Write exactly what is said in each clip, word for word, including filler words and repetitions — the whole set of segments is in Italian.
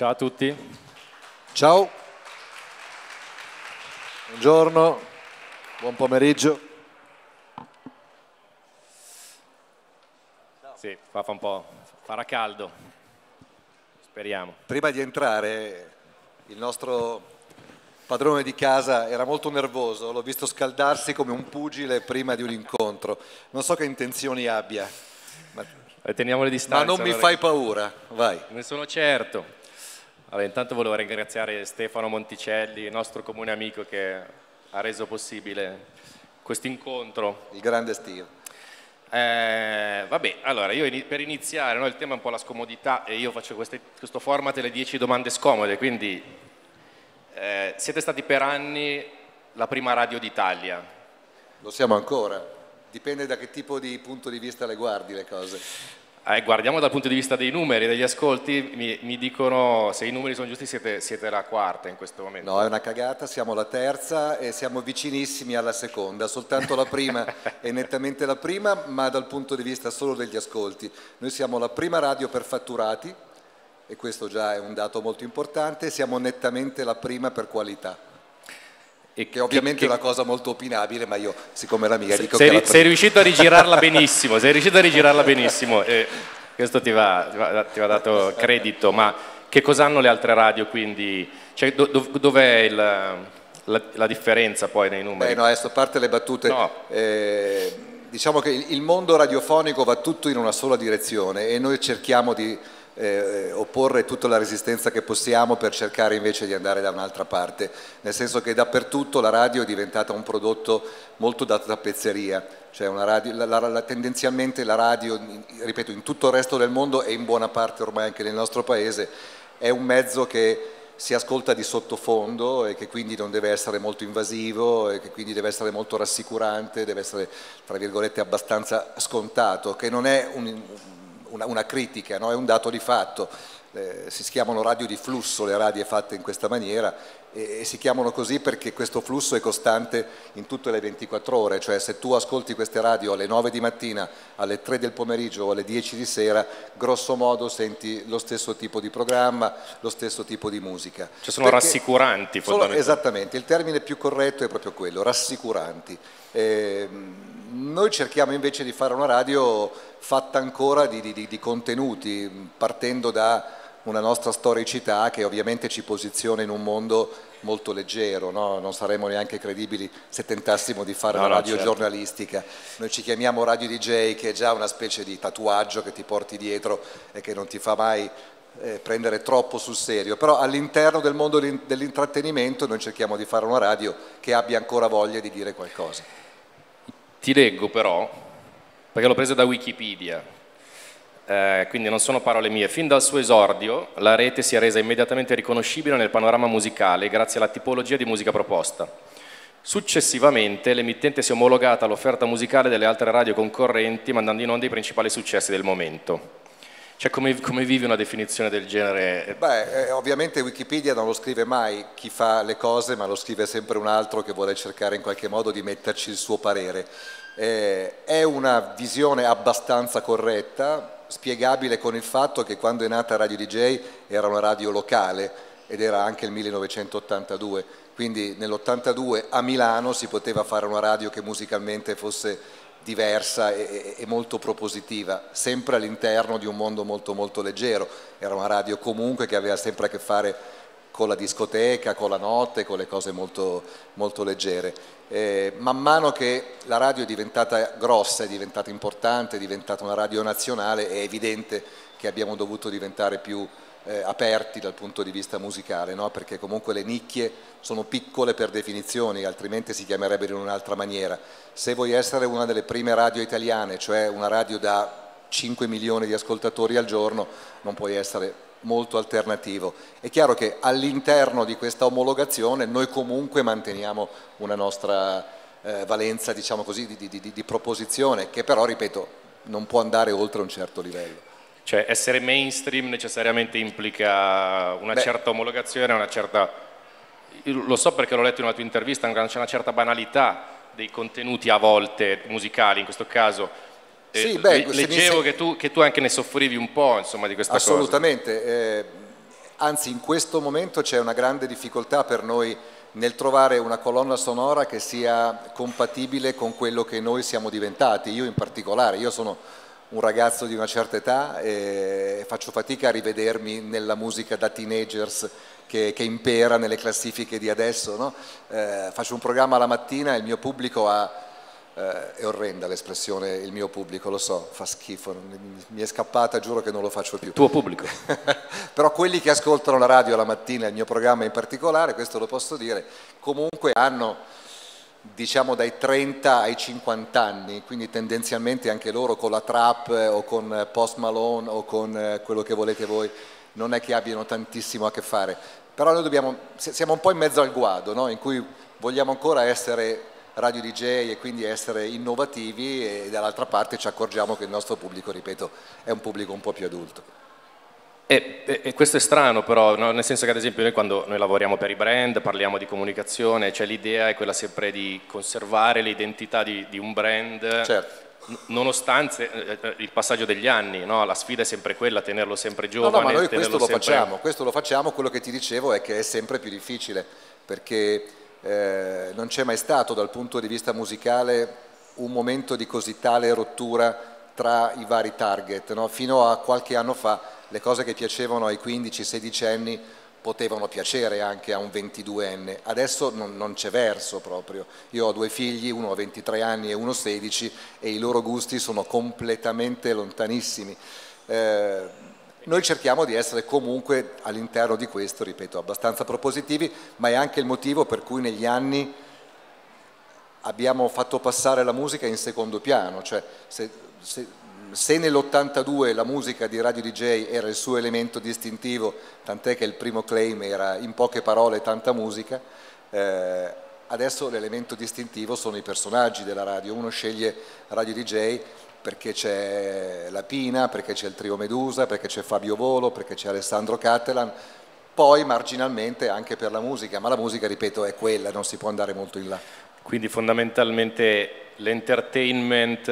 Ciao a tutti. Ciao. Buongiorno, buon pomeriggio. Sì, fa, fa un po', farà caldo, speriamo. Prima di entrare il nostro padrone di casa era molto nervoso, l'ho visto scaldarsi come un pugile prima di un incontro. Non so che intenzioni abbia, ma, E teniamo le distanze. ma non mi allora. fai paura, vai. Ne sono certo. Allora, intanto volevo ringraziare Stefano Monticelli, il nostro comune amico che ha reso possibile questo incontro. Il grande Steve. Eh, vabbè, allora io in, per iniziare, no, il tema è un po' la scomodità e io faccio queste, questo format le dieci domande scomode, quindi eh, siete stati per anni la prima radio d'Italia. Lo siamo ancora, dipende da che tipo di punto di vista le guardi le cose. Eh, guardiamo dal punto di vista dei numeri, degli ascolti, mi, mi dicono se i numeri sono giusti siete, siete la quarta in questo momento. No, è una cagata, siamo la terza e siamo vicinissimi alla seconda, soltanto la prima è nettamente la prima, ma dal punto di vista solo degli ascolti. Noi siamo la prima radio per fatturati e questo già è un dato molto importante, siamo nettamente la prima per qualità. E che ovviamente che, è una cosa molto opinabile, ma io, siccome è la mia, dico sei, che... La sei riuscito a rigirarla benissimo, sei riuscito a rigirarla benissimo, e questo ti va, ti, va, ti va dato credito, ma che cosa hanno le altre radio quindi? Cioè, do, dov'è il, la, la differenza poi nei numeri? Beh, no, adesso a parte le battute, no. eh, diciamo che il mondo radiofonico va tutto in una sola direzione e noi cerchiamo di... Eh, opporre tutta la resistenza che possiamo per cercare invece di andare da un'altra parte, nel senso che dappertutto la radio è diventata un prodotto molto da tappezzeria, cioè una radio, la, la, la, tendenzialmente la radio, ripeto, in tutto il resto del mondo e in buona parte ormai anche nel nostro paese è un mezzo che si ascolta di sottofondo e che quindi non deve essere molto invasivo e che quindi deve essere molto rassicurante, deve essere tra virgolette abbastanza scontato, che non è un Una, una critica, no? È un dato di fatto, eh, si chiamano radio di flusso le radie fatte in questa maniera e, e si chiamano così perché questo flusso è costante in tutte le ventiquattro ore, cioè se tu ascolti queste radio alle nove di mattina, alle tre del pomeriggio o alle dieci di sera, grosso modo senti lo stesso tipo di programma, lo stesso tipo di musica. Cioè sono perché rassicuranti sono, esattamente, il termine più corretto è proprio quello, rassicuranti. Eh, noi cerchiamo invece di fare una radio fatta ancora di, di, di contenuti, partendo da una nostra storicità che ovviamente ci posiziona in un mondo molto leggero, no? Non saremmo neanche credibili se tentassimo di fare no, una no, radio certo. giornalistica. Noi ci chiamiamo Radio D J, che è già una specie di tatuaggio che ti porti dietro e che non ti fa mai eh, prendere troppo sul serio, però all'interno del mondo dell'intrattenimento noi cerchiamo di fare una radio che abbia ancora voglia di dire qualcosa. Ti leggo però, perché l'ho preso da Wikipedia, eh, quindi non sono parole mie. Fin dal suo esordio la rete si è resa immediatamente riconoscibile nel panorama musicale grazie alla tipologia di musica proposta. Successivamente l'emittente si è omologata all'offerta musicale delle altre radio concorrenti, mandando in onda i principali successi del momento. Cioè come, come vive una definizione del genere? Beh, eh, ovviamente Wikipedia non lo scrive mai chi fa le cose, ma lo scrive sempre un altro che vuole cercare in qualche modo di metterci il suo parere. Eh, è una visione abbastanza corretta, spiegabile con il fatto che quando è nata Radio D J era una radio locale ed era anche il millenovecentottantadue, quindi nell'ottantadue a Milano si poteva fare una radio che musicalmente fosse diversa e, e molto propositiva, sempre all'interno di un mondo molto molto leggero. Era una radio comunque che aveva sempre a che fare con la discoteca, con la notte, con le cose molto, molto leggere. Eh, man mano che la radio è diventata grossa, è diventata importante, è diventata una radio nazionale, è evidente che abbiamo dovuto diventare più Eh, aperti dal punto di vista musicale, no? Perché comunque le nicchie sono piccole per definizione, altrimenti si chiamerebbero in un'altra maniera. Se vuoi essere una delle prime radio italiane, cioè una radio da cinque milioni di ascoltatori al giorno, non puoi essere molto alternativo. È chiaro che all'interno di questa omologazione noi comunque manteniamo una nostra eh, valenza, diciamo così, di, di, di, di proposizione, che però, ripeto, non può andare oltre un certo livello. Cioè essere mainstream necessariamente implica una Beh. certa omologazione, una certa... Lo so perché l'ho letto in una tua intervista, c'è una certa banalità dei contenuti a volte musicali, in questo caso. Sì, eh, beh, leggevo se... che, tu, che tu anche ne soffrivi un po', insomma, di questa Assolutamente. cosa. Eh, anzi in questo momento c'è una grande difficoltà per noi nel trovare una colonna sonora che sia compatibile con quello che noi siamo diventati, io in particolare, io sono un ragazzo di una certa età e faccio fatica a rivedermi nella musica da teenagers che, che impera nelle classifiche di adesso, no? Eh, faccio un programma la mattina e il mio pubblico ha, eh, è orrenda l'espressione il mio pubblico, lo so, fa schifo, mi è scappata, giuro che non lo faccio più. Tuo pubblico. Però quelli che ascoltano la radio la mattina, il mio programma in particolare, questo lo posso dire, comunque hanno, diciamo, dai trenta ai cinquanta anni, quindi tendenzialmente anche loro con la trap o con Post Malone o con quello che volete voi, non è che abbiano tantissimo a che fare. Però noi dobbiamo, siamo un po' in mezzo al guado, no? In cui vogliamo ancora essere radio D J e quindi essere innovativi e dall'altra parte ci accorgiamo che il nostro pubblico, ripeto, è un pubblico un po' più adulto. E, e, e questo è strano però, no? Nel senso che ad esempio noi quando noi lavoriamo per i brand, parliamo di comunicazione, cioè l'idea è quella sempre di conservare l'identità di, di un brand, certo. Nonostante eh, il passaggio degli anni, no? La sfida è sempre quella, tenerlo sempre giovane. No, no, ma noi questo lo sempre... facciamo, questo lo facciamo, quello che ti dicevo è che è sempre più difficile, perché eh, non c'è mai stato dal punto di vista musicale un momento di così tale rottura tra i vari target, no? Fino a qualche anno fa le cose che piacevano ai quindici sedici anni potevano piacere anche a un ventiduenne, adesso non, non c'è verso proprio. Io ho due figli, uno ha ventitré anni e uno sedici e i loro gusti sono completamente lontanissimi. Eh, noi cerchiamo di essere comunque all'interno di questo, ripeto, abbastanza propositivi, ma è anche il motivo per cui negli anni abbiamo fatto passare la musica in secondo piano, cioè se, se, se nell'ottantadue la musica di Radio D J era il suo elemento distintivo, tant'è che il primo claim era in poche parole tanta musica, eh, adesso l'elemento distintivo sono i personaggi della radio, uno sceglie Radio D J perché c'è la Pina, perché c'è il trio Medusa, perché c'è Fabio Volo, perché c'è Alessandro Cattelan, poi marginalmente anche per la musica, ma la musica, ripeto, è quella, non si può andare molto in là. Quindi fondamentalmente l'entertainment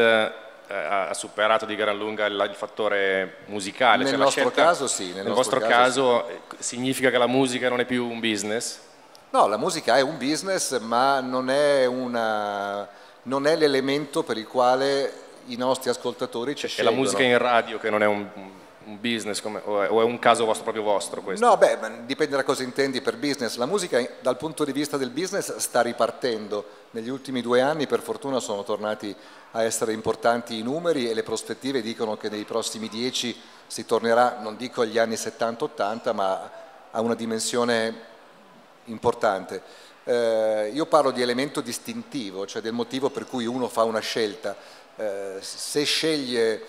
ha superato di gran lunga il, il fattore musicale. Nel cioè nostro scelta, caso sì. Nel, nel vostro vostro caso, caso sì. Significa che la musica non è più un business? No, la musica è un business, ma non è, una, non è l'elemento per il quale i nostri ascoltatori ci è scelgono. È la musica in radio che non è un, un business, come, o, è, o è un caso vostro, proprio vostro questo? No, beh, dipende da cosa intendi per business. La musica dal punto di vista del business sta ripartendo. Negli ultimi due anni per fortuna sono tornati a essere importanti i numeri e le prospettive dicono che nei prossimi dieci si tornerà, non dico agli anni settanta ottanta, ma a una dimensione importante. Eh, io parlo di elemento distintivo, cioè del motivo per cui uno fa una scelta. Eh, se sceglie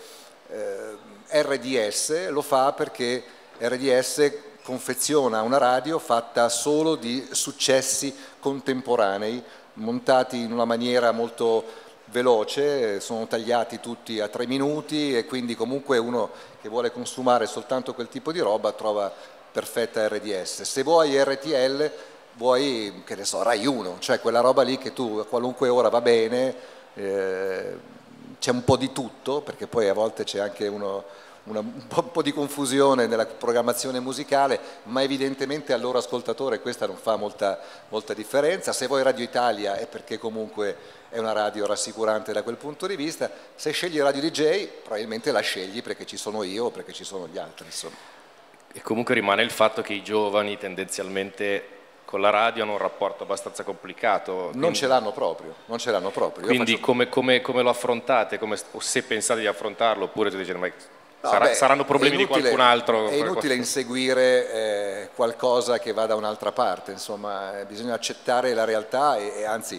eh, R D S lo fa perché R D S confeziona una radio fatta solo di successi contemporanei, montati in una maniera molto veloce, sono tagliati tutti a tre minuti e quindi comunque uno che vuole consumare soltanto quel tipo di roba trova perfetta R D S. Se vuoi R T L vuoi, che ne so, Rai uno, cioè quella roba lì che tu a qualunque ora va bene, eh, c'è un po' di tutto, perché poi a volte c'è anche uno, una, un, po', un po' di confusione nella programmazione musicale, ma evidentemente al loro ascoltatore questa non fa molta, molta differenza. Se vuoi Radio Italia è perché comunque è una radio rassicurante da quel punto di vista, se scegli Radio D J probabilmente la scegli perché ci sono io o perché ci sono gli altri, insomma. E comunque rimane il fatto che i giovani tendenzialmente con la radio hanno un rapporto abbastanza complicato. Non quindi, ce l'hanno proprio, non ce l'hanno proprio. Quindi faccio... come, come, come lo affrontate? Come, o se pensate di affrontarlo, oppure tu dici, ma no, sarà, beh, saranno problemi inutile, di qualcun altro? È inutile inseguire eh, qualcosa che va da un'altra parte, insomma, eh, bisogna accettare la realtà e, e anzi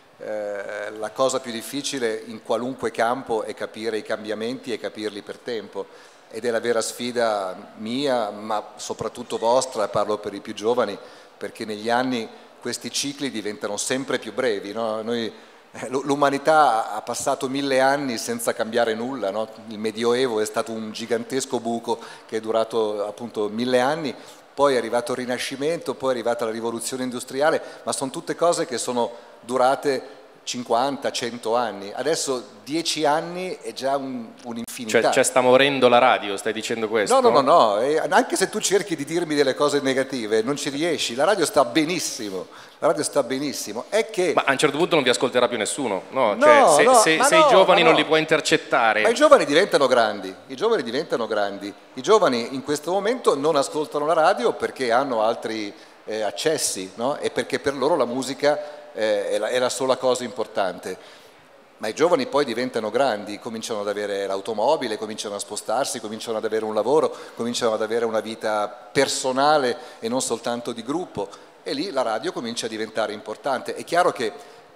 eh, la cosa più difficile in qualunque campo è capire i cambiamenti e capirli per tempo. Ed è la vera sfida mia, ma soprattutto vostra, parlo per i più giovani, perché negli anni questi cicli diventano sempre più brevi, no? Noi, l'umanità ha passato mille anni senza cambiare nulla, no? Il Medioevo è stato un gigantesco buco che è durato appunto mille anni, poi è arrivato il Rinascimento, poi è arrivata la rivoluzione industriale, ma sono tutte cose che sono durate cinquanta, cento anni, adesso dieci anni è già un'infinità. Cioè, cioè sta morendo la radio, stai dicendo questo? No, no, no, no, e anche se tu cerchi di dirmi delle cose negative non ci riesci, la radio sta benissimo, la radio sta benissimo. È che... Ma a un certo punto non vi ascolterà più nessuno, no? No, cioè, se, no, se, se no, i giovani no. non li puoi intercettare... Ma i giovani diventano grandi, i giovani diventano grandi, i giovani in questo momento non ascoltano la radio perché hanno altri eh, accessi, no? E perché per loro la musica eh, è, la, è la sola cosa importante. Ma i giovani poi diventano grandi, cominciano ad avere l'automobile, cominciano a spostarsi, cominciano ad avere un lavoro, cominciano ad avere una vita personale e non soltanto di gruppo, e lì la radio comincia a diventare importante. È chiaro che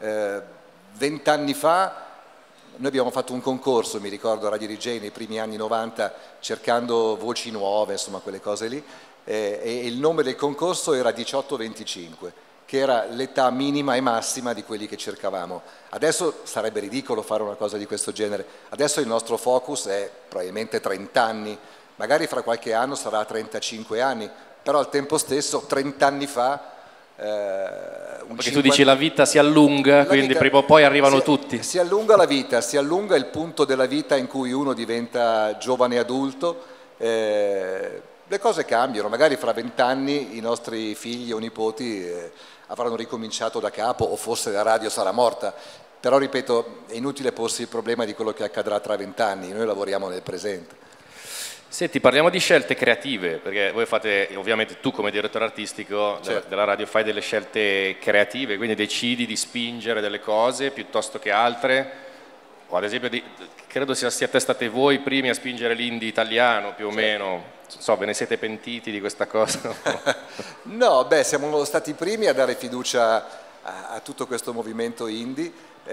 vent'anni eh, fa noi abbiamo fatto un concorso, mi ricordo, a Radio D J nei primi anni novanta, cercando voci nuove, insomma quelle cose lì, eh, e il nome del concorso era diciotto venticinque, che era l'età minima e massima di quelli che cercavamo. Adesso sarebbe ridicolo fare una cosa di questo genere, adesso il nostro focus è probabilmente trenta anni, magari fra qualche anno sarà trentacinque anni, però al tempo stesso trenta anni fa... Eh, un Perché cinquanta... tu dici la vita si allunga, la quindi vita... prima o poi arrivano si, tutti. Si allunga la vita, si allunga il punto della vita in cui uno diventa giovane adulto, eh, le cose cambiano, magari fra vent'anni i nostri figli o nipoti eh, avranno ricominciato da capo o forse la radio sarà morta, però ripeto, è inutile porsi il problema di quello che accadrà tra vent'anni, noi lavoriamo nel presente. Senti, parliamo di scelte creative, perché voi fate, ovviamente tu come direttore artistico certo. della radio fai delle scelte creative, quindi decidi di spingere delle cose piuttosto che altre, o ad esempio di, credo siate state voi i primi a spingere l'indie italiano più o certo. meno, non so, ve ne siete pentiti di questa cosa? No, beh, siamo stati i primi a dare fiducia a, a tutto questo movimento indie,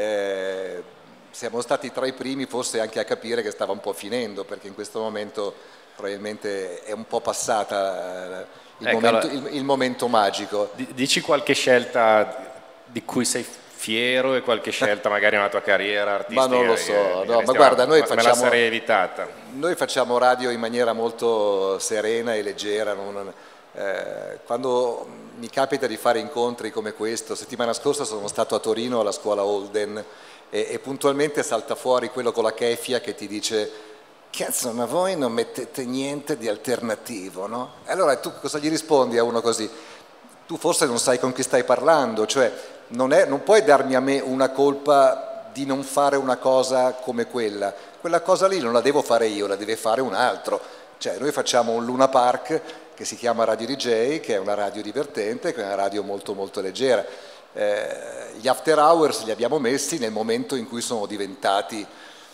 eh, siamo stati tra i primi forse anche a capire che stava un po' finendo, perché in questo momento probabilmente è un po' passata il, ecco, momento, allora, il, il momento magico. Dici qualche scelta di cui sei fiero e qualche scelta magari nella tua carriera artistica? Ma non lo so, che, no, che ma guarda, noi facciamo, me la sarei evitata. Noi facciamo radio in maniera molto serena e leggera, non, eh, quando mi capita di fare incontri come questo, settimana scorsa sono stato a Torino alla scuola Holden, E, e puntualmente salta fuori quello con la keffia che ti dice cazzo, ma voi non mettete niente di alternativo, no? E allora tu cosa gli rispondi a uno così? Tu forse non sai con chi stai parlando, cioè non, è, non puoi darmi a me una colpa di non fare una cosa come quella, quella cosa lì non la devo fare io, la deve fare un altro, cioè noi facciamo un Luna Park che si chiama Radio D J, che è una radio divertente, che è una radio molto molto leggera. Eh, gli after hours li abbiamo messi nel momento in cui sono diventati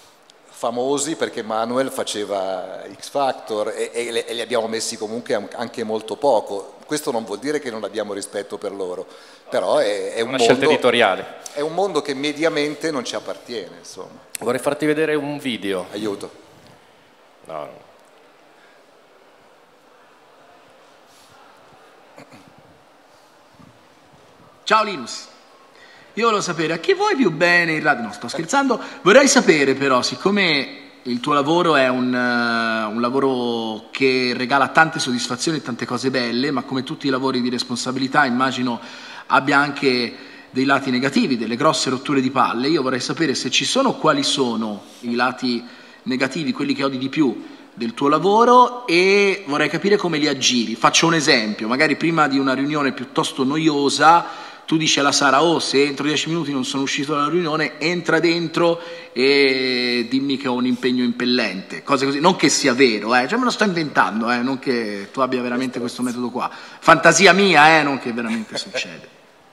famosi perché Manuel faceva X Factor e, e, e li abbiamo messi comunque anche molto poco. Questo non vuol dire che non abbiamo rispetto per loro, però è, è un una mondo, scelta editoriale. È un mondo che mediamente non ci appartiene, insomma. Vorrei farti vedere un video. Aiuto. No, no. Ciao Linus, io volevo sapere a chi vuoi più bene in radio, no sto scherzando, vorrei sapere però, siccome il tuo lavoro è un, uh, un lavoro che regala tante soddisfazioni e tante cose belle, ma come tutti i lavori di responsabilità immagino abbia anche dei lati negativi, delle grosse rotture di palle, io vorrei sapere se ci sono, quali sono i lati negativi, quelli che odi di più del tuo lavoro, e vorrei capire come li aggiri. Faccio un esempio, magari prima di una riunione piuttosto noiosa tu dici alla Sara, oh se entro dieci minuti non sono uscito dalla riunione, entra dentro e dimmi che ho un impegno impellente, cose così, non che sia vero, eh. Cioè me lo sto inventando, eh. Non che tu abbia veramente questo metodo qua, fantasia mia, eh, non che veramente succede.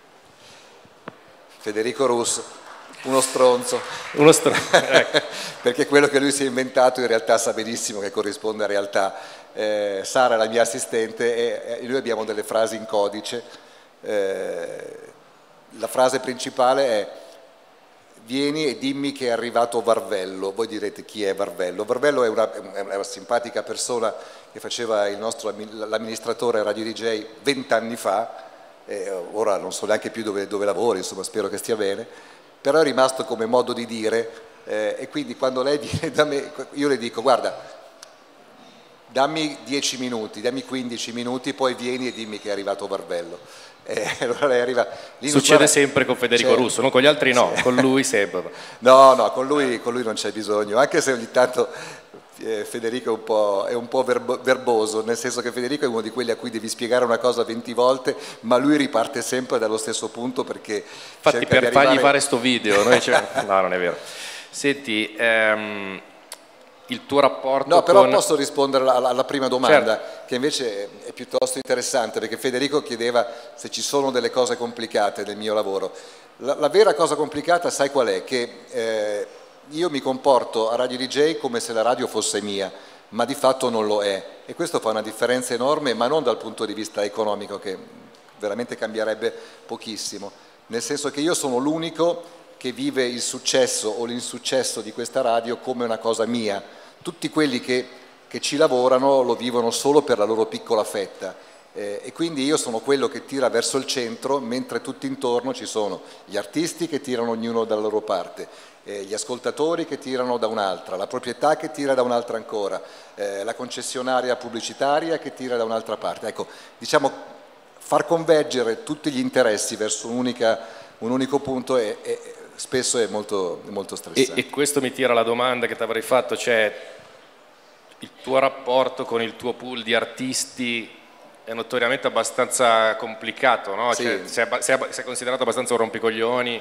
Federico Russo, uno stronzo, uno stronzo. Ecco. Perché quello che lui si è inventato in realtà sa benissimo che corrisponde a realtà. Eh, Sara è la mia assistente e, e noi abbiamo delle frasi in codice. Eh, la frase principale è vieni e dimmi che è arrivato Varvello. Voi direte chi è Varvello? Varvello è una, è una simpatica persona che faceva il nostro l'amministratore Radio D J vent'anni fa, eh, ora non so neanche più dove, dove lavori, insomma spero che stia bene, però è rimasto come modo di dire, eh, e quindi quando lei viene da me io le dico guarda, dammi dieci minuti, dammi quindici minuti, poi vieni e dimmi che è arrivato Varvello. E allora lei arriva... Linus, Succede guarda, sempre con Federico Russo, no? Con gli altri no, sì. Con lui sempre. No, no, con lui, con lui non c'è bisogno, anche se ogni tanto eh, Federico è un po', è un po' verbo, verboso, nel senso che Federico è uno di quelli a cui devi spiegare una cosa venti volte, ma lui riparte sempre dallo stesso punto perché... Infatti per arrivare... fargli fare sto video, noi cioè... no, non è vero. Senti... Ehm... il tuo rapporto no però con... posso rispondere alla, alla prima domanda, certo. Che invece è piuttosto interessante, perché Federico chiedeva se ci sono delle cose complicate nel mio lavoro. La, la vera cosa complicata sai qual è? Che eh, io mi comporto a Radio D J come se la radio fosse mia, ma di fatto non lo è, e questo fa una differenza enorme, ma non dal punto di vista economico, che veramente cambierebbe pochissimo, nel senso che io sono l'unico che vive il successo o l'insuccesso di questa radio come una cosa mia. Tutti quelli che, che ci lavorano lo vivono solo per la loro piccola fetta, eh, e quindi io sono quello che tira verso il centro, mentre tutti intorno ci sono gli artisti che tirano ognuno dalla loro parte, eh, gli ascoltatori che tirano da un'altra, la proprietà che tira da un'altra ancora, eh, la concessionaria pubblicitaria che tira da un'altra parte. Ecco, diciamo, far convergere tutti gli interessi verso un'unica, un unico punto è, è spesso è molto, molto stressante. E, e questo mi tira la domanda che ti avrei fatto, cioè il tuo rapporto con il tuo pool di artisti è notoriamente abbastanza complicato, no? Sì. Cioè, sei, sei, sei considerato abbastanza un rompicoglioni,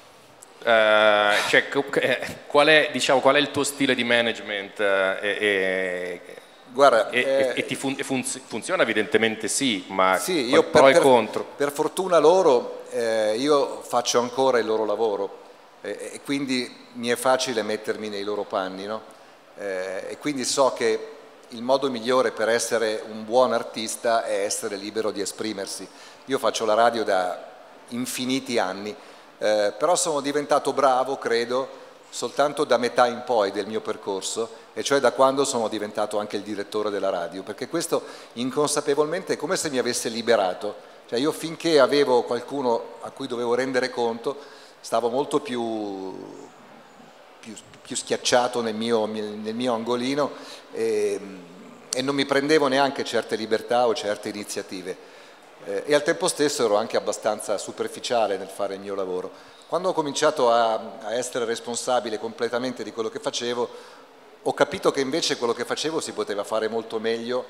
eh, cioè, qual, è, diciamo, qual è il tuo stile di management? Eh, e, Guarda, e, eh, e ti fun funz funziona evidentemente sì, ma sì, io pro per, e per, contro. Per fortuna loro, eh, io faccio ancora il loro lavoro, eh, e quindi mi è facile mettermi nei loro panni, no? Eh, e quindi so che il modo migliore per essere un buon artista è essere libero di esprimersi. Io faccio la radio da infiniti anni, eh, però sono diventato bravo, credo, soltanto da metà in poi del mio percorso, e cioè da quando sono diventato anche il direttore della radio, perché questo inconsapevolmente è come se mi avesse liberato. Cioè io finché avevo qualcuno a cui dovevo rendere conto stavo molto più, più, più schiacciato nel mio, nel mio angolino, e, e non mi prendevo neanche certe libertà o certe iniziative, eh, e al tempo stesso ero anche abbastanza superficiale nel fare il mio lavoro. Quando ho cominciato a, a essere responsabile completamente di quello che facevo, ho capito che invece quello che facevo si poteva fare molto meglio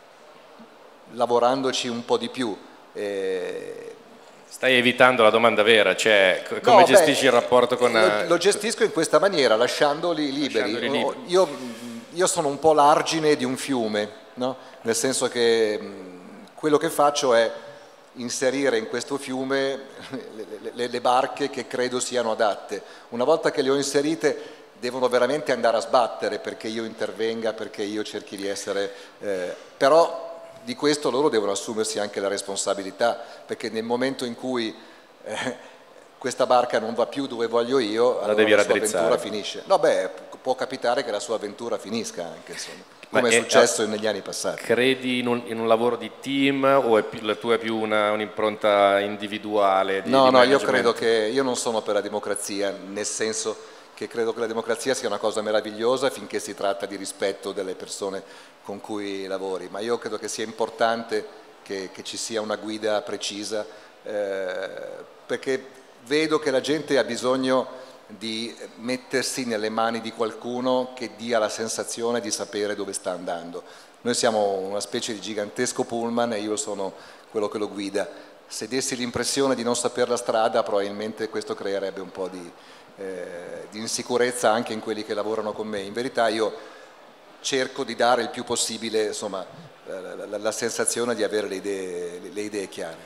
lavorandoci un po' di più. E... Stai evitando la domanda vera, cioè come no, gestisci beh, il rapporto con... Lo, lo gestisco in questa maniera, lasciandoli liberi. Lasciandoli liberi. Io, io sono un po' l'argine di un fiume, no? Nel senso che mh, quello che faccio è inserire in questo fiume le, le, le barche che credo siano adatte. Una volta che le ho inserite devono veramente andare a sbattere perché io intervenga, perché io cerchi di essere... Eh, però di questo loro devono assumersi anche la responsabilità, perché nel momento in cui eh, questa barca non va più dove voglio io, allora la, devi la sua avventura finisce. No, beh, può capitare che la sua avventura finisca anche, insomma, come è successo è, negli anni passati. Credi in un, in un lavoro di team o è più, la tua è più un'impronta individuale? Di, no, di no, io credo che io non sono per la democrazia, nel senso che credo che la democrazia sia una cosa meravigliosa finché si tratta di rispetto delle persone con cui lavori, ma io credo che sia importante che, che ci sia una guida precisa, eh, perché vedo che la gente ha bisogno di mettersi nelle mani di qualcuno che dia la sensazione di sapere dove sta andando. Noi siamo una specie di gigantesco pullman e io sono quello che lo guida. Se dessi l'impressione di non sapere la strada, probabilmente questo creerebbe un po' di, eh, di insicurezza anche in quelli che lavorano con me. In verità io cerco di dare il più possibile, insomma, la, la, la sensazione di avere le idee, le, le idee chiare.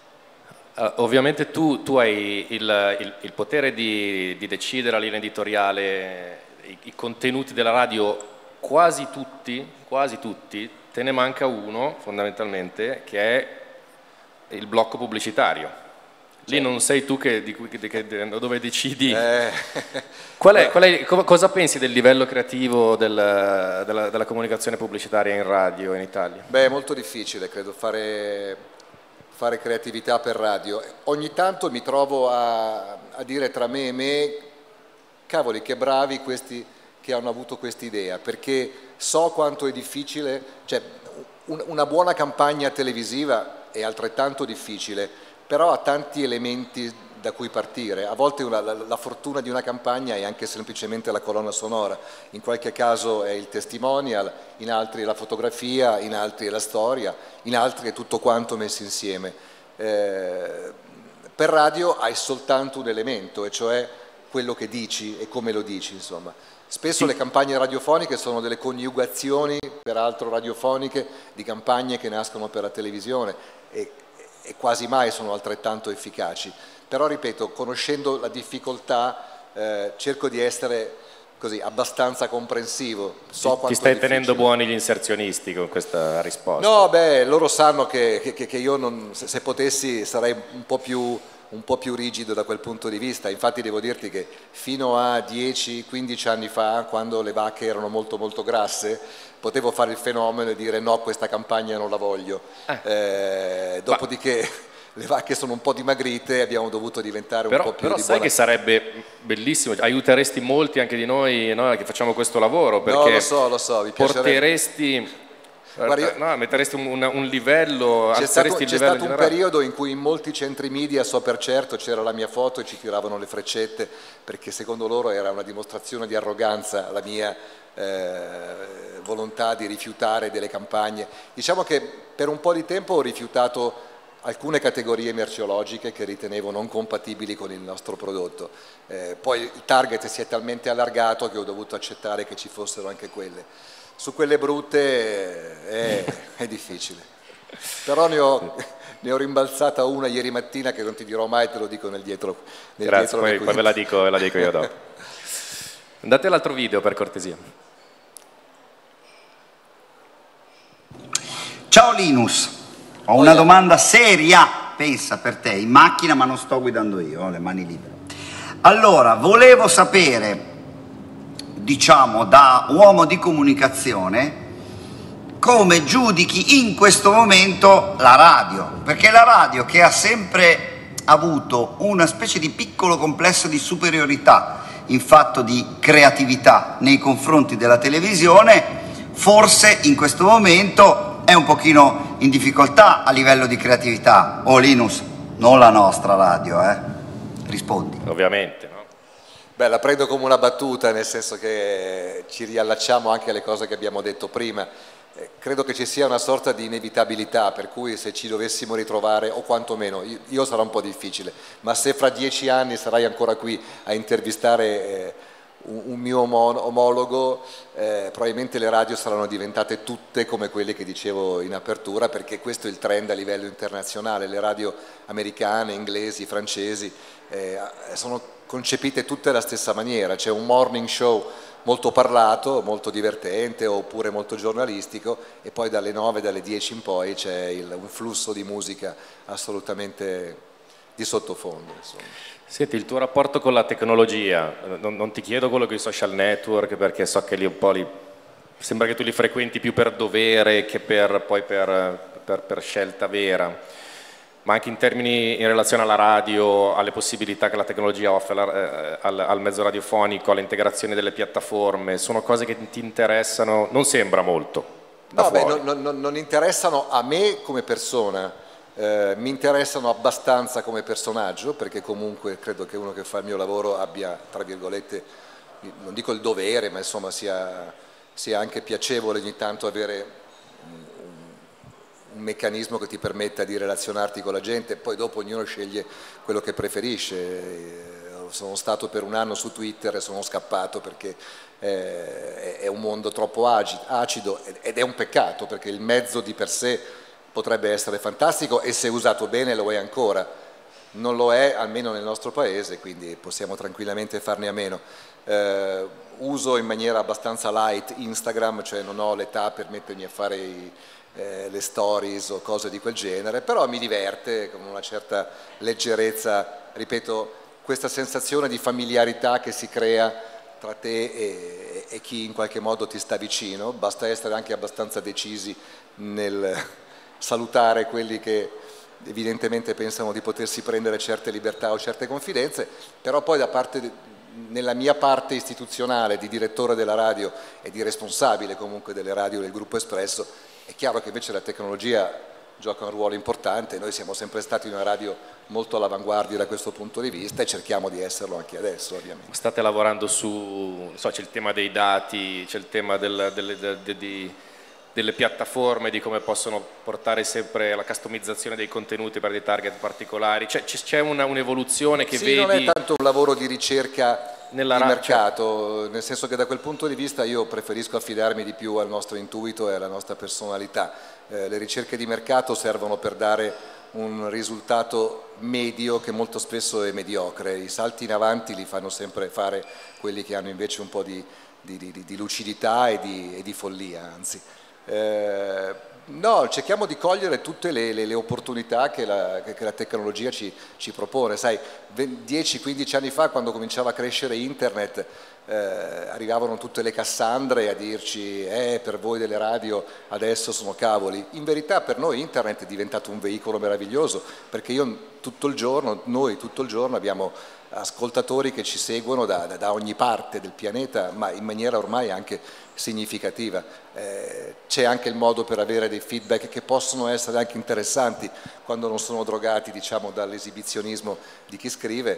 Uh, ovviamente tu, tu hai il, il, il potere di, di decidere la linea editoriale, i, i contenuti della radio, quasi tutti, quasi tutti, te ne manca uno fondamentalmente, che è il blocco pubblicitario. Lì non sei tu che, di, di, che dove decidi. Eh. Qual è, qual è, cosa pensi del livello creativo del, della, della comunicazione pubblicitaria in radio in Italia? Beh, è molto difficile, credo, fare, fare creatività per radio. Ogni tanto mi trovo a, a dire tra me e me, cavoli che bravi questi che hanno avuto quest'idea, perché so quanto è difficile, cioè un, una buona campagna televisiva è altrettanto difficile, però ha tanti elementi da cui partire. A volte una, la, la fortuna di una campagna è anche semplicemente la colonna sonora, in qualche caso è il testimonial, in altri è la fotografia, in altri è la storia, in altri è tutto quanto messo insieme. Eh, per radio hai soltanto un elemento, e cioè quello che dici e come lo dici, insomma. Spesso le campagne radiofoniche sono delle coniugazioni, peraltro radiofoniche, di campagne che nascono per la televisione e, e quasi mai sono altrettanto efficaci. Però, ripeto, conoscendo la difficoltà, eh, cerco di essere così abbastanza comprensivo. So Ti stai tenendo buoni gli inserzionisti con questa risposta? No, beh, loro sanno che, che, che io non, se, se potessi sarei un po' più... un po' più rigido da quel punto di vista. Infatti devo dirti che fino a dieci quindici anni fa, quando le vacche erano molto molto grasse, potevo fare il fenomeno e dire no, questa campagna non la voglio. Eh. Eh, dopodiché le vacche sono un po' dimagrite e abbiamo dovuto diventare però, un po' più però di sai buona... che sarebbe bellissimo, aiuteresti molti anche di noi, no, che facciamo questo lavoro, perché no, lo so, lo so, mi piacerebbe... porteresti... Guarda, io... no, metteresti un, un livello, c'è stato, il c'è livello stato un periodo in cui in molti centri media, so per certo, c'era la mia foto e ci tiravano le freccette, perché secondo loro era una dimostrazione di arroganza la mia eh, volontà di rifiutare delle campagne. Diciamo che per un po' di tempo ho rifiutato alcune categorie merceologiche che ritenevo non compatibili con il nostro prodotto, eh, poi il target si è talmente allargato che ho dovuto accettare che ci fossero anche quelle. Su quelle brutte è, è difficile, però ne ho, ne ho rimbalzata una ieri mattina che non ti dirò mai, te lo dico nel dietro. Nel Grazie, dietro poi, poi ve la dico, ve la dico io dopo. Andate all'altro video per cortesia. Ciao Linus, ho una domanda seria, pensa, per te, in macchina ma non sto guidando io, ho le mani libere. Allora, volevo sapere, diciamo da uomo di comunicazione, come giudichi in questo momento la radio, perché la radio, che ha sempre avuto una specie di piccolo complesso di superiorità in fatto di creatività nei confronti della televisione, forse in questo momento è un pochino in difficoltà a livello di creatività. Oh Linus, non la nostra radio, eh? Rispondi. Ovviamente. Beh, la prendo come una battuta, nel senso che ci riallacciamo anche alle cose che abbiamo detto prima. Eh, credo che ci sia una sorta di inevitabilità, per cui se ci dovessimo ritrovare, o quantomeno, io, io sarà un po' difficile, ma se fra dieci anni sarai ancora qui a intervistare eh, un, un mio omologo, eh, probabilmente le radio saranno diventate tutte come quelle che dicevo in apertura, perché questo è il trend a livello internazionale. Le radio americane, inglesi, francesi eh, sono concepite tutte alla stessa maniera. C'è un morning show molto parlato, molto divertente oppure molto giornalistico, e poi dalle nove, dalle dieci in poi c'è un flusso di musica assolutamente di sottofondo, insomma. Senti, il tuo rapporto con la tecnologia, non, non ti chiedo quello con i social network, perché so che lì un po' li, sembra che tu li frequenti più per dovere che per, poi per, per, per scelta vera, ma anche in termini in relazione alla radio, alle possibilità che la tecnologia offre eh, al, al mezzo radiofonico, all'integrazione delle piattaforme, sono cose che ti interessano? Non sembra molto da no, fuori. Beh, non, non, non interessano a me come persona, eh, mi interessano abbastanza come personaggio, perché comunque credo che uno che fa il mio lavoro abbia, tra virgolette, non dico il dovere, ma insomma sia, sia anche piacevole ogni tanto avere un meccanismo che ti permetta di relazionarti con la gente. Poi dopo ognuno sceglie quello che preferisce. Sono stato per un anno su Twitter e sono scappato perché eh, è un mondo troppo acido, ed è un peccato, perché il mezzo di per sé potrebbe essere fantastico e se usato bene lo è ancora. Non lo è, almeno nel nostro paese, quindi possiamo tranquillamente farne a meno. Eh, uso in maniera abbastanza light Instagram, cioè non ho l'età per mettermi a fare i Eh, le stories o cose di quel genere, però mi diverte con una certa leggerezza, ripeto, questa sensazione di familiarità che si crea tra te e, e chi in qualche modo ti sta vicino. Basta essere anche abbastanza decisi nel salutare quelli che evidentemente pensano di potersi prendere certe libertà o certe confidenze, però poi da parte, nella mia parte istituzionale di direttore della radio e di responsabile comunque delle radio del Gruppo Espresso, è chiaro che invece la tecnologia gioca un ruolo importante. Noi siamo sempre stati una radio molto all'avanguardia da questo punto di vista e cerchiamo di esserlo anche adesso, ovviamente. State lavorando su, so, c'è il tema dei dati, c'è il tema del, delle, de, de, di, delle piattaforme, di come possono portare sempre la customizzazione dei contenuti per dei target particolari, c'è un'evoluzione che sì, vedi... non è tanto un lavoro di ricerca nella di mercato, nel senso che da quel punto di vista io preferisco affidarmi di più al nostro intuito e alla nostra personalità. Eh, le ricerche di mercato servono per dare un risultato medio che molto spesso è mediocre, i salti in avanti li fanno sempre fare quelli che hanno invece un po' di, di, di, di lucidità e di, e di follia, anzi. Eh, no, cerchiamo di cogliere tutte le, le, le opportunità che la, che, che la tecnologia ci, ci propone. Sai, dieci quindici anni fa, quando cominciava a crescere internet, eh, arrivavano tutte le Cassandre a dirci eh, per voi delle radio adesso sono cavoli. In verità per noi internet è diventato un veicolo meraviglioso, perché io tutto il giorno, noi tutto il giorno abbiamo ascoltatori che ci seguono da, da, da ogni parte del pianeta, ma in maniera ormai anche significativa. Eh, c'è anche il modo per avere dei feedback che possono essere anche interessanti quando non sono drogati, diciamo, dall'esibizionismo di chi scrive.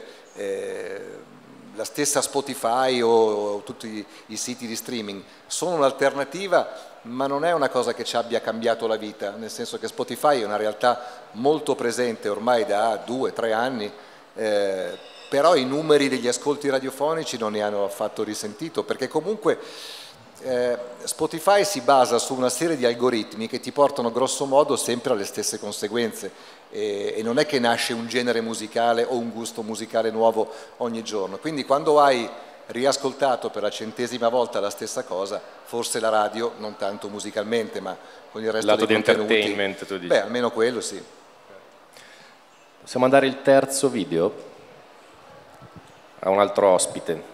Eh, la stessa Spotify o, o tutti i, i siti di streaming sono un'alternativa, ma non è una cosa che ci abbia cambiato la vita, nel senso che Spotify è una realtà molto presente ormai da due tre anni, eh, però i numeri degli ascolti radiofonici non ne hanno affatto risentito, perché comunque eh, Spotify si basa su una serie di algoritmi che ti portano grosso modo sempre alle stesse conseguenze e, e non è che nasce un genere musicale o un gusto musicale nuovo ogni giorno, quindi quando hai riascoltato per la centesima volta la stessa cosa, forse la radio, non tanto musicalmente ma con il resto lato dei di contenuti, entertainment, tu dici. Beh, almeno quello sì. Possiamo andare il terzo video? A un altro ospite.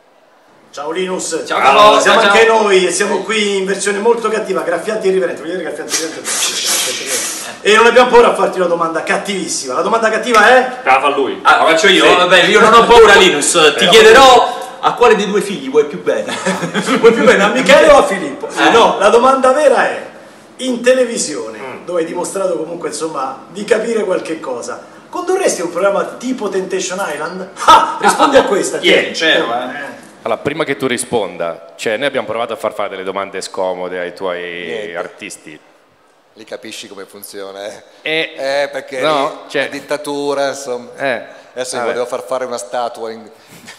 Ciao Linus, ciao, ciao, siamo ciao, anche ciao. noi e siamo qui in versione molto cattiva, graffiati irriverenti. Voglio vedere graffiati irriverenti? E non abbiamo paura a farti una domanda cattivissima. La domanda cattiva è? La fa lui. Ah, la faccio io? Sì. Vabbè, io non ho paura, Linus. Ti Eh, chiederò a quale dei due figli vuoi più bene. Vuoi più bene a Michele o a Filippo? Eh. No, la domanda vera è: in televisione, mm. dove hai dimostrato comunque insomma di capire qualche cosa, condurresti un programma tipo Temptation Island? Ah, rispondi a questa. Ieri c'ero, eh. Allora, prima che tu risponda, cioè noi abbiamo provato a far fare delle domande scomode ai tuoi Niente. artisti. Li capisci come funziona, eh? E, Eh, perché no, lì, cioè, la dittatura, insomma. Eh, Adesso vabbè. volevo far fare una statua in,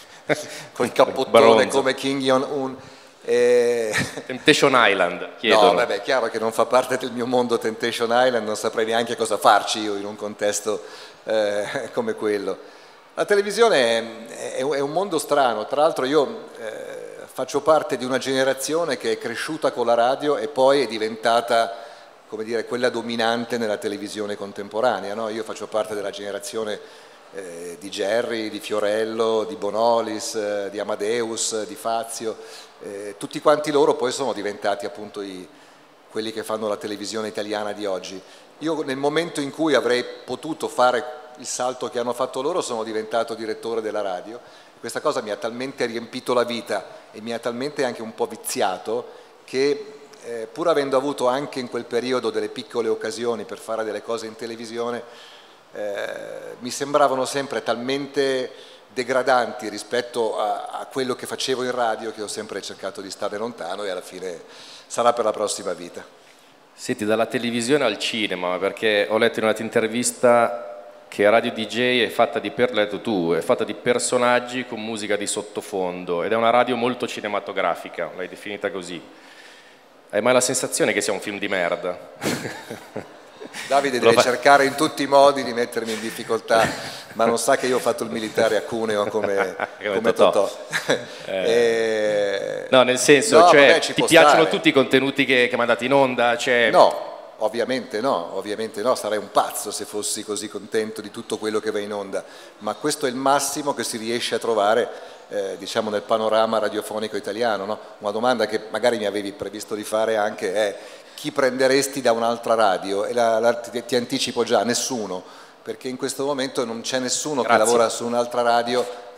con il cappottone Bronzo. come King Jong-un. Eh, Temptation Island, chiedono. no, vabbè, è chiaro che non fa parte del mio mondo Temptation Island, non saprei neanche cosa farci io in un contesto eh, come quello. La televisione è, è un mondo strano, tra l'altro io eh, faccio parte di una generazione che è cresciuta con la radio e poi è diventata, come dire, quella dominante nella televisione contemporanea, no? Io faccio parte della generazione eh, di Gerry, di Fiorello, di Bonolis, eh, di Amadeus, di Fazio, eh, tutti quanti loro poi sono diventati appunto i, quelli che fanno la televisione italiana di oggi. Io nel momento in cui avrei potuto fare il salto che hanno fatto loro sono diventato direttore della radio, questa cosa mi ha talmente riempito la vita e mi ha talmente anche un po' viziato che Eh, pur avendo avuto anche in quel periodo delle piccole occasioni per fare delle cose in televisione, eh, mi sembravano sempre talmente degradanti rispetto a, a quello che facevo in radio che ho sempre cercato di stare lontano e alla fine sarà per la prossima vita. Senti, dalla televisione al cinema, perché ho letto in una intervista che Radio D J è fatta di, per, l'hai detto tu, è fatta di personaggi con musica di sottofondo ed è una radio molto cinematografica, l'hai definita così. Hai mai la sensazione che sia un film di merda? Davide deve cercare in tutti i modi di mettermi in difficoltà, ma non sa che io ho fatto il militare a Cuneo come, come come Totò. Totò. e... No, nel senso, no, cioè, vabbè, ci ti può piacciono stare. tutti i contenuti che, che mandate in onda? Cioè... No, ovviamente no, ovviamente no, sarei un pazzo se fossi così contento di tutto quello che va in onda, ma questo è il massimo che si riesce a trovare Eh, diciamo nel panorama radiofonico italiano, no? Una domanda che magari mi avevi previsto di fare anche è: chi prenderesti da un'altra radio? E la, la, ti, ti anticipo già, nessuno, perché in questo momento non c'è nessuno Grazie. che lavora su un'altra radio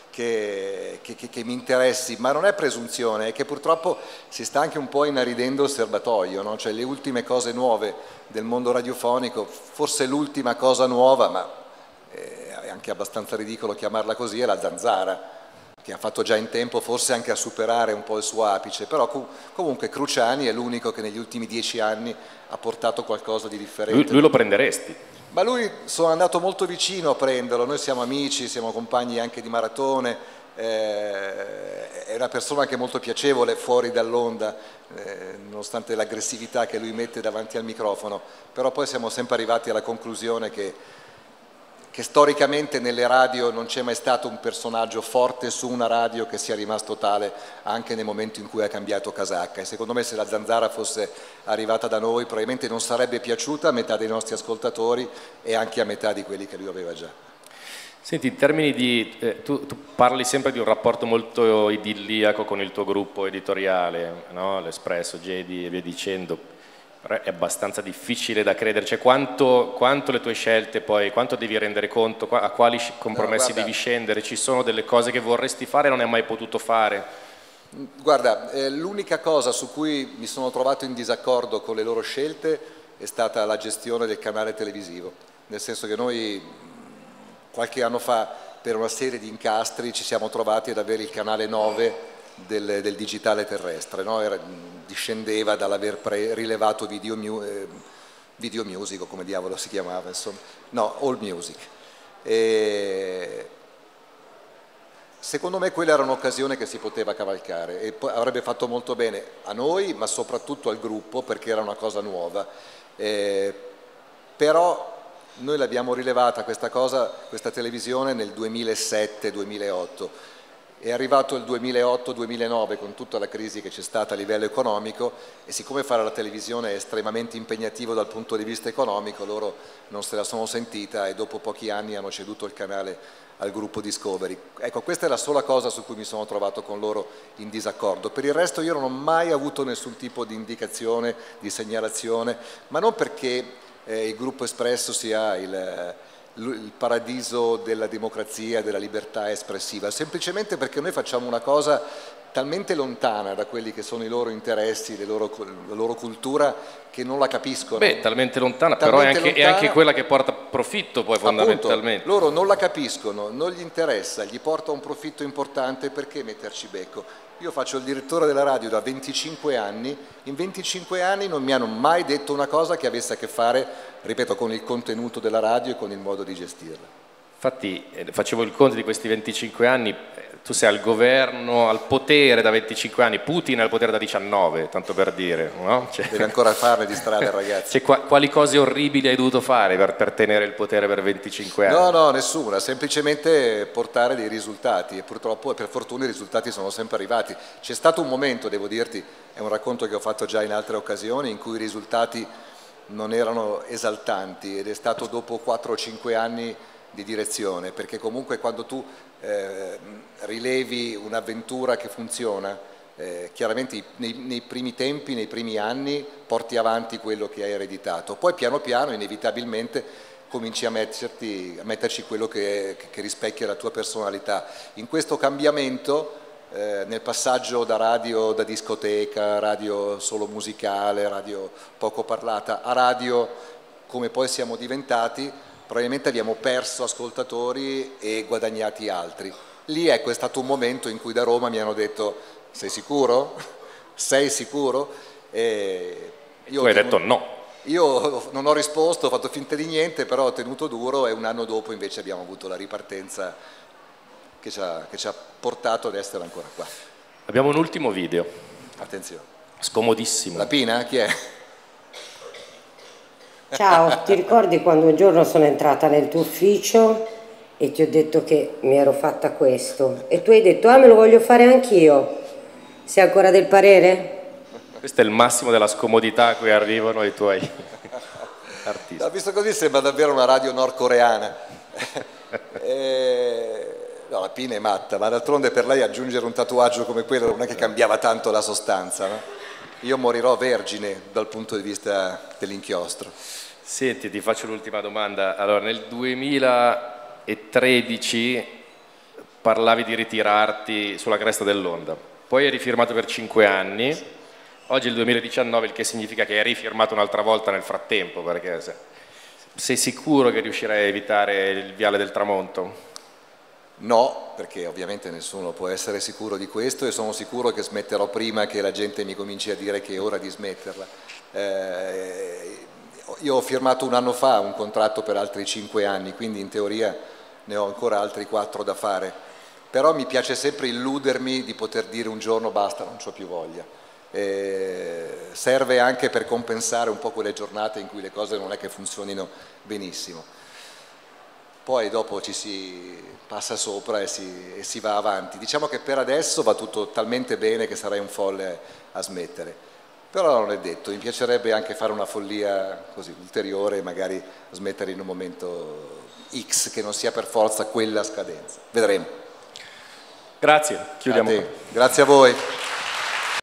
che, che, che, che mi interessi, ma non è presunzione, è che purtroppo si sta anche un po' inaridendo il serbatoio, no? Cioè le ultime cose nuove del mondo radiofonico, forse l'ultima cosa nuova, ma è anche abbastanza ridicolo chiamarla così, è la Zanzara, che ha fatto già in tempo forse anche a superare un po' il suo apice, però comunque Cruciani è l'unico che negli ultimi dieci anni ha portato qualcosa di differente. Lui, lui lo prenderesti? Ma lui sono andato molto vicino a prenderlo, noi siamo amici, siamo compagni anche di maratone, eh, è una persona anche molto piacevole fuori dall'onda, eh, nonostante l'aggressività che lui mette davanti al microfono, però poi siamo sempre arrivati alla conclusione che che storicamente nelle radio non c'è mai stato un personaggio forte su una radio che sia rimasto tale anche nel momento in cui ha cambiato casacca, e secondo me se la Zanzara fosse arrivata da noi probabilmente non sarebbe piaciuta a metà dei nostri ascoltatori e anche a metà di quelli che lui aveva già. Senti, in termini di... Eh, tu, tu parli sempre di un rapporto molto idilliaco con il tuo gruppo editoriale, no? L'Espresso, Jedi e via dicendo. È abbastanza difficile da credere, cioè quanto, quanto le tue scelte poi, quanto devi rendere conto, a quali compromessi no, devi scendere, ci sono delle cose che vorresti fare e non hai mai potuto fare? Guarda, eh, l'unica cosa su cui mi sono trovato in disaccordo con le loro scelte è stata la gestione del canale televisivo, nel senso che noi qualche anno fa per una serie di incastri ci siamo trovati ad avere il canale nove Del, del digitale terrestre, no? Era, discendeva dall'aver rilevato video, eh, video music, o come diavolo si chiamava, insomma, no, All Music. E secondo me quella era un'occasione che si poteva cavalcare e poi avrebbe fatto molto bene a noi, ma soprattutto al gruppo, perché era una cosa nuova. Eh, però noi l'abbiamo rilevata questa cosa, questa televisione nel duemilasette duemilaotto. È arrivato il duemilaotto duemilanove con tutta la crisi che c'è stata a livello economico e siccome fare la televisione è estremamente impegnativo dal punto di vista economico, loro non se la sono sentita e dopo pochi anni hanno ceduto il canale al gruppo Discovery. Ecco, questa è la sola cosa su cui mi sono trovato con loro in disaccordo. Per il resto io non ho mai avuto nessun tipo di indicazione, di segnalazione, ma non perché eh, il gruppo Espresso sia il... il paradiso della democrazia, della libertà espressiva, semplicemente perché noi facciamo una cosa talmente lontana da quelli che sono i loro interessi, le loro, la loro cultura, che non la capiscono. Beh, talmente lontana, talmente però è anche, lontana, è anche quella che porta profitto poi fondamentalmente. Appunto, loro non la capiscono, non gli interessa, gli porta un profitto importante, perché metterci becco? Io faccio il direttore della radio da venticinque anni, in venticinque anni non mi hanno mai detto una cosa che avesse a che fare, ripeto, con il contenuto della radio e con il modo di gestirla. Infatti eh, facevo il conto di questi venticinque anni, eh, tu sei al governo, al potere da venticinque anni, Putin è al potere da diciannove, tanto per dire, no? Cioè, deve ancora farne di strada, ragazzi. Cioè, qua, quali cose orribili hai dovuto fare per, per tenere il potere per venticinque anni? No, no, nessuna, semplicemente portare dei risultati e purtroppo e per fortuna i risultati sono sempre arrivati. C'è stato un momento, devo dirti, è un racconto che ho fatto già in altre occasioni, in cui i risultati non erano esaltanti ed è stato dopo quattro o cinque anni di direzione, perché comunque quando tu eh, rilevi un'avventura che funziona, eh, chiaramente nei, nei primi tempi, nei primi anni porti avanti quello che hai ereditato, poi piano piano inevitabilmente cominci a, metterti, a metterci quello che, che rispecchia la tua personalità. In questo cambiamento, eh, nel passaggio da radio da discoteca, radio solo musicale, radio poco parlata, a radio come poi siamo diventati, probabilmente abbiamo perso ascoltatori e guadagnati altri. Lì ecco, è stato un momento in cui da Roma mi hanno detto: sei sicuro? Sei sicuro? E io tu hai tenuto, detto no. Io non ho risposto, ho fatto finta di niente, però ho tenuto duro e un anno dopo invece abbiamo avuto la ripartenza che ci ha, che ci ha portato ad essere ancora qua. Abbiamo un ultimo video. Attenzione. Scomodissimo. La Pina? Chi è? Ciao, ti ricordi quando un giorno sono entrata nel tuo ufficio e ti ho detto che mi ero fatta questo e tu hai detto: ah, me lo voglio fare anch'io, sei ancora del parere? Questo è il massimo della scomodità a cui arrivano i tuoi artisti. No, visto così sembra davvero una radio nordcoreana. e... no, la Pina è matta, ma d'altronde per lei aggiungere un tatuaggio come quello non è che cambiava tanto la sostanza, no? Io morirò vergine dal punto di vista dell'inchiostro. Senti, ti faccio l'ultima domanda. Allora, nel duemilatredici parlavi di ritirarti sulla cresta dell'onda, poi hai rifirmato per cinque anni, oggi è il duemiladiciannove, il che significa che hai rifirmato un'altra volta nel frattempo, perché se, sei sicuro che riuscirai a evitare il viale del tramonto? No, perché ovviamente nessuno può essere sicuro di questo e sono sicuro che smetterò prima che la gente mi cominci a dire che è ora di smetterla. Eh, io ho firmato un anno fa un contratto per altri cinque anni, quindi in teoria ne ho ancora altri quattro da fare, però mi piace sempre illudermi di poter dire un giorno basta, non c'ho più voglia. Eh, serve anche per compensare un po' quelle giornate in cui le cose non è che funzionino benissimo. Poi dopo ci si passa sopra e si, e si va avanti. Diciamo che per adesso va tutto talmente bene che sarei un folle a smettere, però non è detto, mi piacerebbe anche fare una follia così ulteriore e magari smettere in un momento X che non sia per forza quella scadenza. Vedremo. Grazie, chiudiamo. A te. Grazie a voi.